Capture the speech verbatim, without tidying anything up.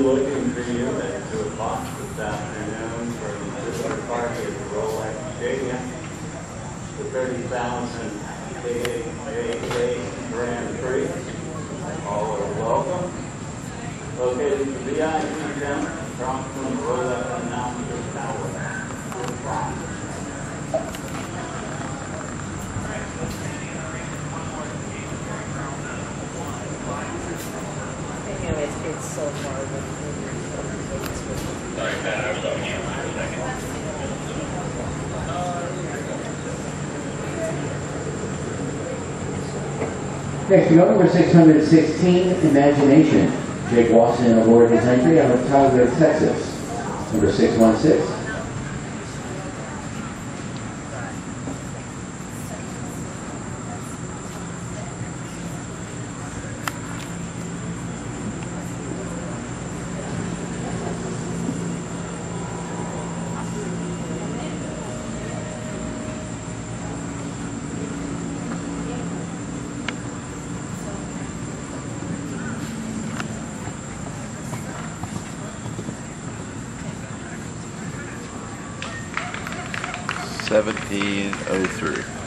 looking for you at two o'clock this afternoon for the visitor party at the Rolex Stadium. The thirty thousand K H J A Grand Prix. All are welcome. Located in the V I P den across from the Rolex Announcer Tower. You know, it's, it's so far. Sorry, Pat, I was talking to you for a second. Next, we go number six hundred sixteen, Imagination. Jake Watson aboard his entry out of Tyler, Texas. Number six one six. seventeen oh three.